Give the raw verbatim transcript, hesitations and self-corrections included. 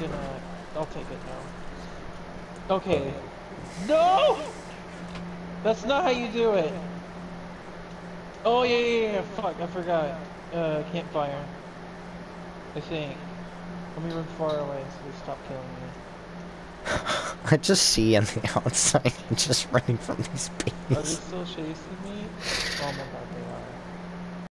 gonna... I'll take it now. Okay. No! That's not how you do it! Oh, yeah, yeah, yeah, fuck, I forgot. Uh, campfire. I think. Let me run far away so they stop killing me. I just see on the outside, just running from these Are they bees. still chasing me? Oh my god, they are.